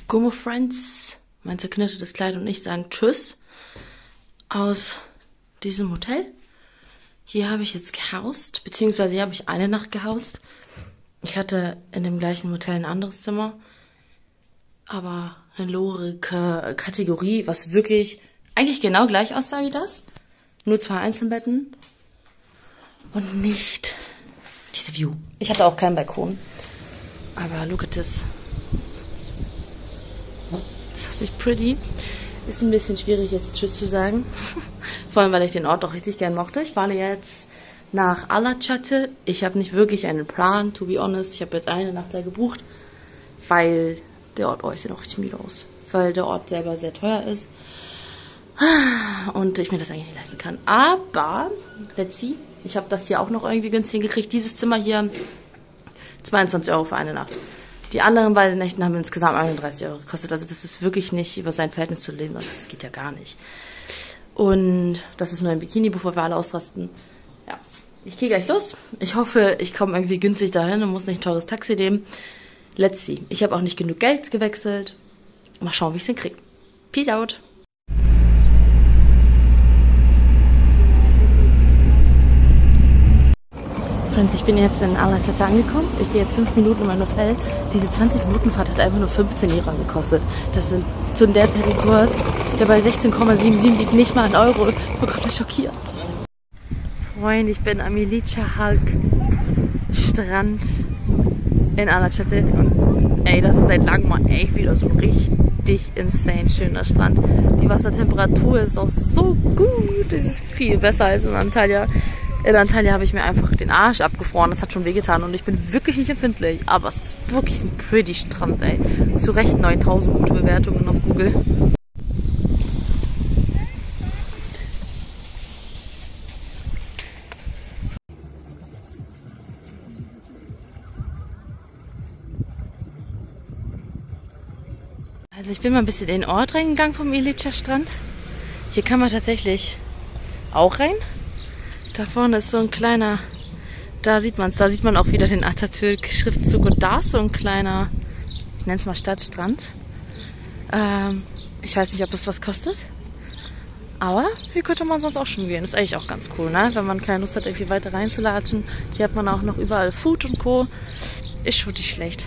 Gummo Friends, mein zerknittertes Kleid und ich sagen Tschüss aus diesem Hotel. Hier habe ich jetzt gehaust, beziehungsweise hier habe ich eine Nacht gehaust. Ich hatte in dem gleichen Hotel ein anderes Zimmer, aber eine lore Kategorie, was wirklich eigentlich genau gleich aussah wie das. Nur 2 Einzelbetten und nicht diese View. Ich hatte auch keinen Balkon, aber look at this. Das ist echt pretty. Ist ein bisschen schwierig jetzt Tschüss zu sagen. Vor allem, weil ich den Ort auch richtig gern mochte. Ich fahre jetzt nach Alaçatı. Ich habe nicht wirklich einen Plan, to be honest. Ich habe jetzt eine Nacht da gebucht, weil der Ort, oh, ich sehe doch richtig müde aus. Weil der Ort selber sehr teuer ist. Und ich mir das eigentlich nicht leisten kann. Aber, let's see. Ich habe das hier auch noch irgendwie günstig gekriegt. Dieses Zimmer hier, 22 € für eine Nacht. Die anderen beiden Nächten haben insgesamt 31 € gekostet. Also das ist wirklich nicht über sein Verhältnis zu lesen. Das geht ja gar nicht. Und das ist nur ein Bikini, bevor wir alle ausrasten. Ja, ich gehe gleich los. Ich hoffe, ich komme irgendwie günstig dahin und muss nicht ein teures Taxi nehmen. Let's see. Ich habe auch nicht genug Geld gewechselt. Mal schauen, wie ich es hinkriege. Peace out. Friends, ich bin jetzt in Alaçatı angekommen. Ich gehe jetzt 5 Minuten in mein Hotel. Diese 20 Minuten Fahrt hat einfach nur 15 € gekostet. Das sind zu dem derzeitigen Kurs, der bei 16,77 liegt, nicht mal 1 €. Ich bin komplett schockiert. Freunde, ich bin am Ilica Halk Strand in Alaçatı und ey, das ist seit langem mal echt wieder so ein richtig insane schöner Strand. Die Wassertemperatur ist auch so gut. Es ist viel besser als in Antalya. In Antalya habe ich mir einfach den Arsch abgefroren. Das hat schon wehgetan und ich bin wirklich nicht empfindlich. Aber es ist wirklich ein pretty Strand, ey. Zu Recht 9000 gute Bewertungen auf Google. Also ich bin mal ein bisschen in den Ort reingegangen vom Ilica Strand. Hier kann man tatsächlich auch rein. Da vorne ist so ein kleiner, da sieht man auch wieder den Atatürk-Schriftzug und da ist so ein kleiner, ich nenne es mal Stadtstrand. Ich weiß nicht, ob es was kostet, aber hier könnte man sonst auch schon gehen. Ist eigentlich auch ganz cool, ne? Wenn man keine Lust hat, irgendwie weiter reinzulatschen. Hier hat man auch noch überall Food und Co. Ist schon nicht schlecht.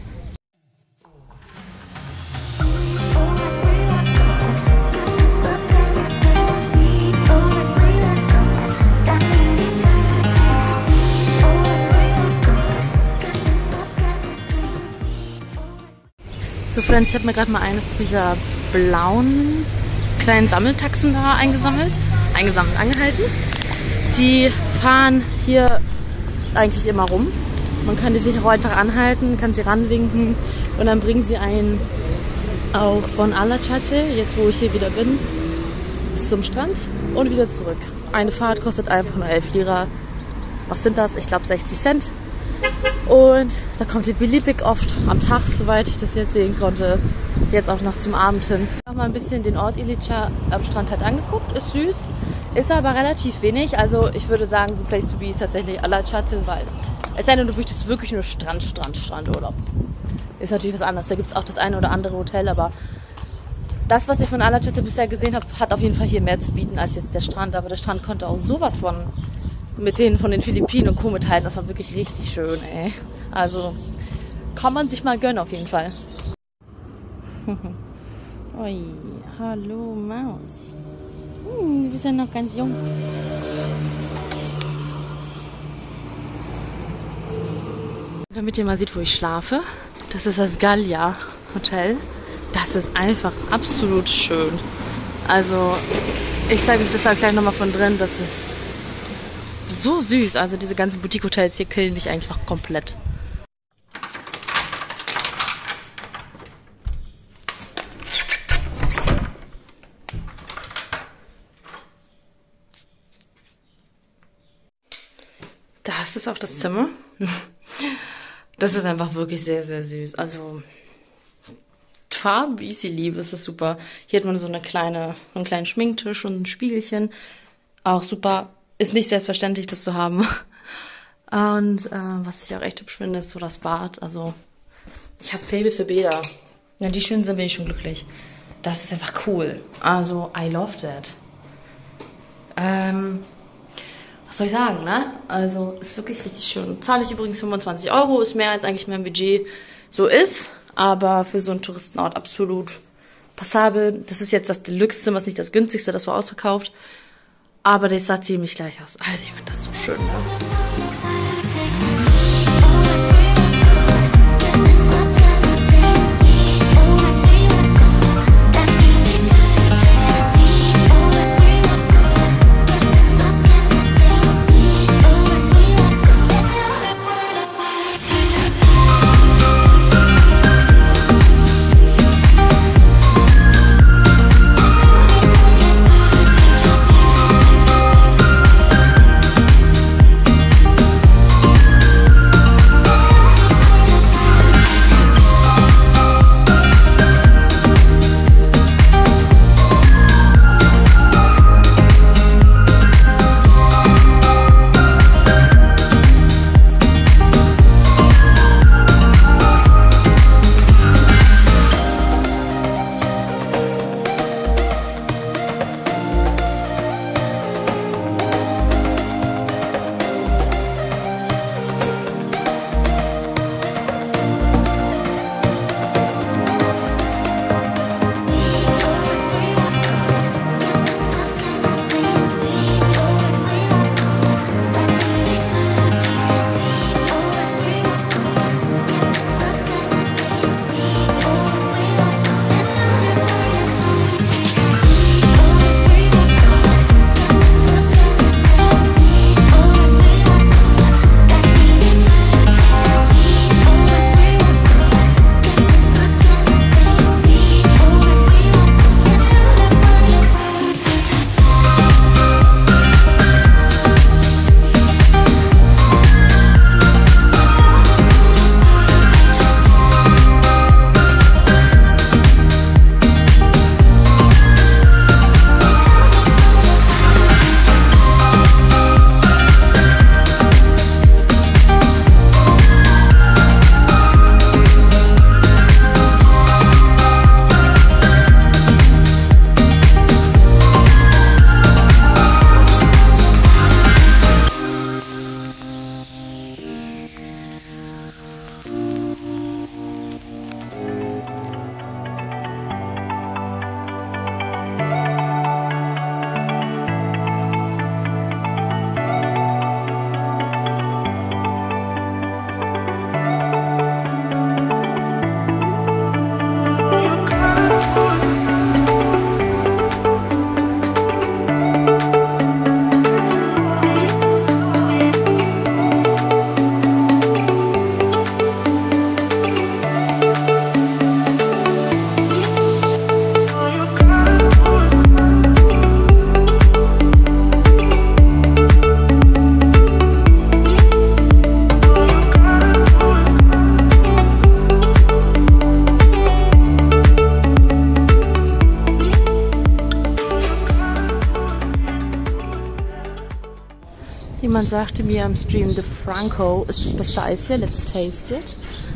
So, Friends, ich habe mir gerade mal eines dieser blauen kleinen Sammeltaxen da angehalten. Die fahren hier eigentlich immer rum. Man kann die sich auch einfach anhalten, kann sie ranwinken und dann bringen sie einen auch von Alaçatı, jetzt wo ich hier wieder bin, zum Strand und wieder zurück. Eine Fahrt kostet einfach nur 11 Lira. Was sind das? Ich glaube 60 Cent. Und da kommt ihr beliebig oft am Tag, soweit ich das jetzt sehen konnte, jetzt auch noch zum Abend hin. Ich habe mal ein bisschen den Ort Ilica am Strand halt angeguckt, ist süß, ist aber relativ wenig. Also ich würde sagen, so Place to be ist tatsächlich Alaçatı, weil es sei denn, du möchtest wirklich nur Strandurlaub. Ist natürlich was anderes, da gibt es auch das eine oder andere Hotel, aber das, was ich von Alaçatı bisher gesehen habe, hat auf jeden Fall hier mehr zu bieten als jetzt der Strand. Aber der Strand konnte auch sowas von mit denen von den Philippinen und Co. mithalten. Das war wirklich richtig schön, ey. Also kann man sich mal gönnen auf jeden Fall. Oi, hallo Maus. Du bist ja noch ganz jung. Damit ihr mal seht, wo ich schlafe. Das ist das Gallia Hotel. Das ist einfach absolut schön. Also ich zeige euch das auch gleich nochmal von drin. Das ist so süß. Also diese ganzen Boutique-Hotels hier killen mich einfach komplett. Das ist auch das Zimmer. Das ist einfach wirklich sehr, sehr süß. Also Farben, wie ich sie liebe, ist das super. Hier hat man so einen kleinen Schminktisch und ein Spiegelchen. Auch super. Ist nicht selbstverständlich, das zu haben. Und was ich auch echt hübsch finde, ist so das Bad. Also ich habe Faible für Bäder. Ja, die schön sind, bin ich schon glücklich. Das ist einfach cool. Also, I love that. Was soll ich sagen, ne? Also, ist wirklich richtig schön. Zahle ich übrigens 25 Euro, ist mehr als eigentlich mein Budget so ist. Aber für so einen Touristenort absolut passabel. Das ist jetzt das Deluxe-Zimmer, ist nicht das günstigste, das war ausverkauft. Aber das sah ziemlich gleich aus. Also, ich finde das so schön, ne? Jemand sagte mir am Stream, The Franco ist das beste Eis hier. Let's taste it.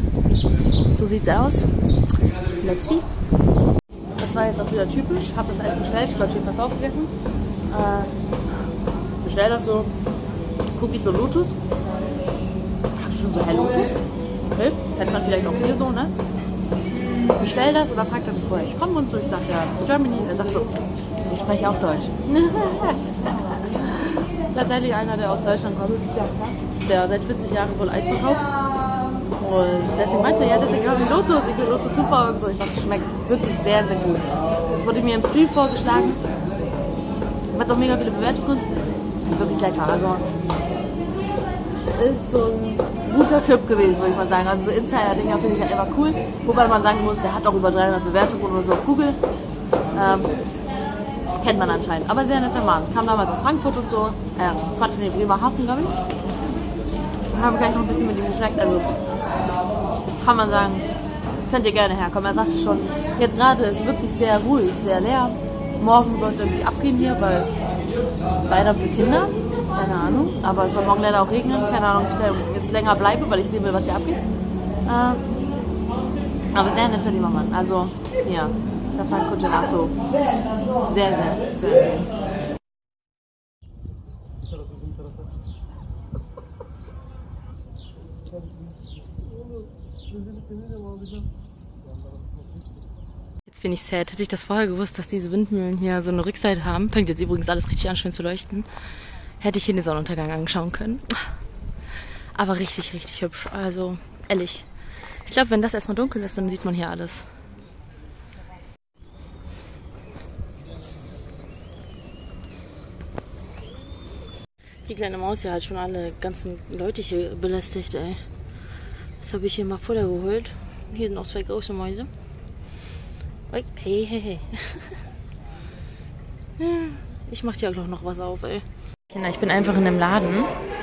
So sieht's aus. Let's see. Das war jetzt auch wieder typisch. Hab das Eis bestellt, ich glaube, ich fast aufgegessen. Bestell das so. Cookies so Lotus. Hab schon so Herr Lotus. Okay, kennt man vielleicht auch hier so, ne? Bestell das oder fragt dann vorher, ich komme und so. Ich sag ja, Germany. Er sagt so, ich spreche auch Deutsch. Tatsächlich einer, der aus Deutschland kommt, der seit 40 Jahren wohl Eis verkauft. Und deswegen meinte er, ja, deswegen habe ich Lotus, ich finde Lotus super und so. Ich sag, schmeckt wirklich sehr, sehr gut. Das wurde mir im Stream vorgeschlagen. Hat auch mega viele Bewertungen. Ist wirklich lecker. Also ist so ein guter Tipp gewesen, würde ich mal sagen. Also so Insider-Dinger finde ich halt immer cool. Wobei man sagen muss, der hat auch über 300 Bewertungen oder so auf Google. Kennt man anscheinend. Aber sehr netter Mann. Kam damals aus Frankfurt und so. Konnte in den Bremerhaven, glaube ich. Und haben gleich noch ein bisschen mit ihm geschmeckt. Also kann man sagen, könnt ihr gerne herkommen. Er sagte schon, jetzt gerade ist wirklich sehr ruhig, sehr leer. Morgen soll es irgendwie abgehen hier, weil leider für Kinder. Keine Ahnung. Aber es soll morgen leider auch regnen. Keine Ahnung, ob ich jetzt länger bleibe, weil ich sehen will, was hier abgeht. Aber sehr netter lieber Mann. Also, hier, Stefan Gelato. Sehr, sehr, sehr nett. Jetzt bin ich sad. Hätte ich das vorher gewusst, dass diese Windmühlen hier so eine Rückseite haben, fängt jetzt übrigens alles richtig an, schön zu leuchten, hätte ich hier den Sonnenuntergang anschauen können. Aber richtig, richtig hübsch. Also, ehrlich. Ich glaube, wenn das erstmal dunkel ist, dann sieht man hier alles. Die kleine Maus hier hat schon alle ganzen Leute hier belästigt, ey. Das habe ich hier mal Futter geholt. Hier sind auch 2 große Mäuse. Hey, hey, hey. Ich mach dir auch noch was auf, ey. Kinder, ich bin einfach in einem Laden,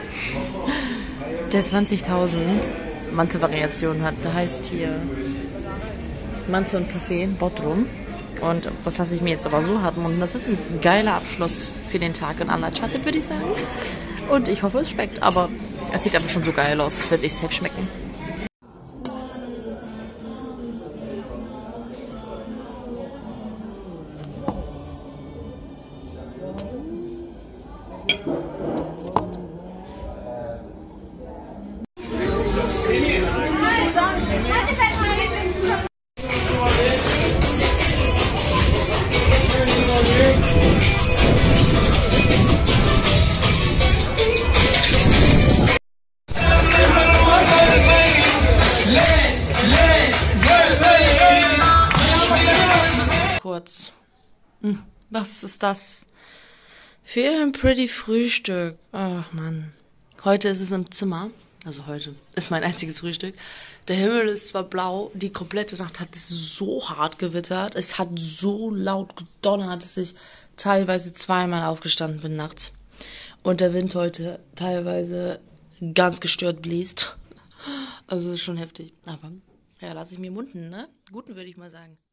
der 20.000 Mante-Variationen hat. Da heißt hier Mante und Kaffee Bodrum. Und das lasse ich mir jetzt aber so hart munden. Das ist ein geiler Abschluss für den Tag in Uncharted, würde ich sagen. Und ich hoffe, es schmeckt. Aber es sieht einfach schon so geil aus. Es wird sich safe schmecken. Kurz. Was ist das? Für ein pretty Frühstück. Ach Mann. Heute ist es im Zimmer. Also heute ist mein einziges Frühstück. Der Himmel ist zwar blau, die komplette Nacht hat es so hart gewittert. Es hat so laut gedonnert, dass ich teilweise 2-mal aufgestanden bin nachts. Und der Wind heute teilweise ganz gestört bläst. Also es ist schon heftig. Aber ja, lasse ich mir munden, ne? Guten würde ich mal sagen.